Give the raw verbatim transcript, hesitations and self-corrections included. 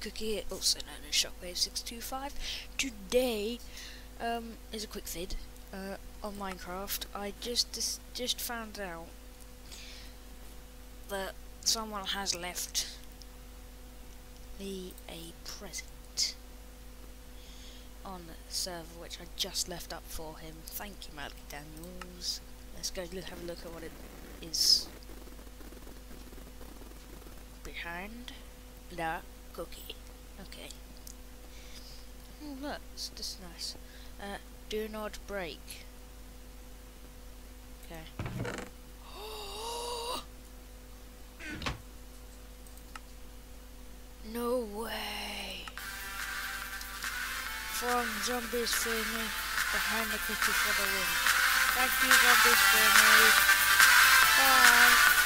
BehindTheCookie, also known as Shockwave six two five. Today um, is a quick vid uh, on Minecraft. I just, just just found out that someone has left me a present on the server, which I just left up for him. Thank you, Malachy Daniels. Let's go look, have a look at what it is. Behind the cookie. Okay. Oh look, it's just nice. Uh, do not break. Okay. No way. From Zombies Family, Behind the Cookie for the win. Thank you, Zombies Family. Bye.